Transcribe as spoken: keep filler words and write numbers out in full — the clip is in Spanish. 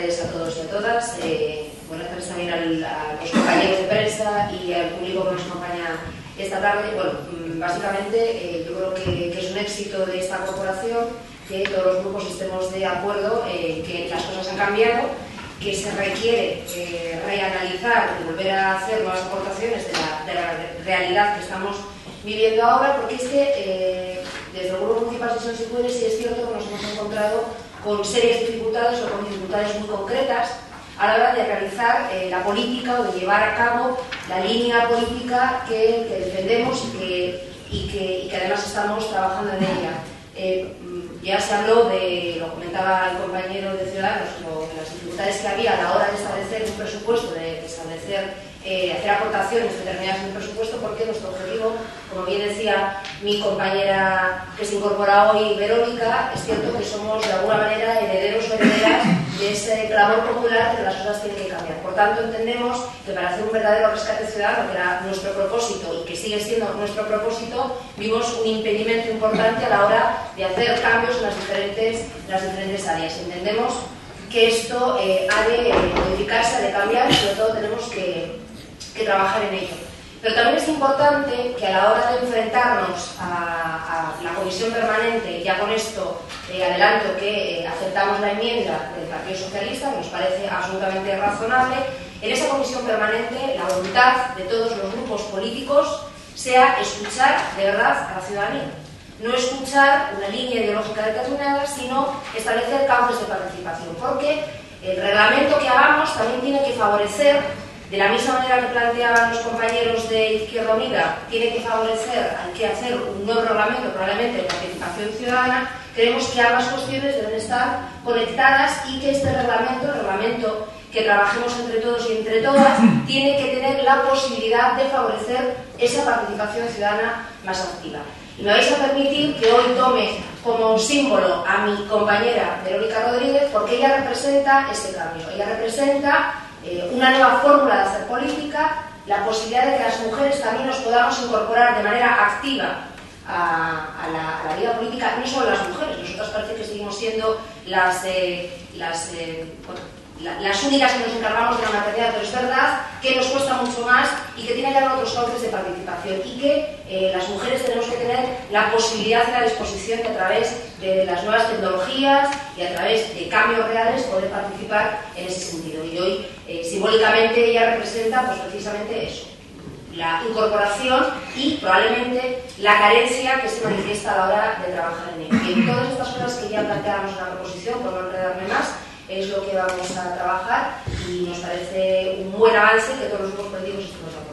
tardes a todos y a todas. Eh, buenas tardes también al, a los compañeros de prensa y al público que nos acompaña esta tarde. Bueno, básicamente eh, yo creo que, que es un éxito de esta corporación que todos los grupos estemos de acuerdo eh, que las cosas han cambiado, que se requiere eh, reanalizar y volver a hacer nuevas aportaciones de la, de la realidad que estamos viviendo ahora, porque es que eh, desde el Grupo Municipal de Son Puede sí es cierto que nos hemos encontrado con serias dificultades o con dificultades muy concretas a la hora de realizar eh, la política o de llevar a cabo la línea política que, que defendemos y que, y, que, y que además estamos trabajando en ella. Eh, ya se habló de, lo comentaba el compañero de Ciudadanos, lo, de las dificultades que había a la hora de establecer un presupuesto, de, de establecer, eh, hacer aportaciones determinadas en el presupuesto, porque nuestro objetivo, como bien decía mi compañera que se incorpora hoy, Verónica, es cierto que somos de alguna manera herederos o herederas de ese clamor popular de que las cosas tienen que cambiar. Por tanto, entendemos que para hacer un verdadero rescate ciudadano, que era nuestro propósito y que sigue siendo nuestro propósito, vimos un impedimento importante a la hora de hacer cambios en las diferentes, en las diferentes áreas. Entendemos que esto eh, ha de modificarse, ha de cambiar y sobre todo tenemos que, que trabajar en ello. Pero también es importante que a la hora de enfrentarnos a, a la comisión permanente, ya con esto eh, adelanto que eh, aceptamos la enmienda del Partido Socialista, que nos parece absolutamente razonable, en esa comisión permanente la voluntad de todos los grupos políticos sea escuchar de verdad a la ciudadanía. No escuchar una línea ideológica determinada, sino establecer cauces de participación, porque el reglamento que hagamos también tiene que favorecer, de la misma manera que planteaban los compañeros de Izquierda Unida, tiene que favorecer, hay que hacer un nuevo reglamento probablemente de participación ciudadana. Creemos que ambas cuestiones deben estar conectadas y que este reglamento, el reglamento que trabajemos entre todos y entre todas, tiene que tener la posibilidad de favorecer esa participación ciudadana más activa. Y me vais a permitir que hoy tome como símbolo a mi compañera Verónica Rodríguez, porque ella representa este cambio. Ella representa eh, una nueva fórmula de hacer política, la posibilidad de que las mujeres también nos podamos incorporar de manera activa a, a, la, a la vida política, no solo las mujeres. Nosotras parece que seguimos siendo las, eh, las eh, bueno, las únicas que nos encargamos de la maternidad, pero es verdad que nos cuesta mucho más y que tiene que haber otros cauces de participación y que eh, las mujeres tenemos que tener la posibilidad y la disposición de, a través de las nuevas tecnologías y a través de cambios reales, poder participar en ese sentido. Y hoy, eh, simbólicamente, ella representa pues precisamente eso, la incorporación y probablemente la carencia que se manifiesta a la hora de trabajar en ello. Y en todas estas cosas que ya planteamos en la proposición, por no enredarme más, es lo que vamos a trabajar y nos parece un buen avance que todos los grupos políticos estemos de acuerdo.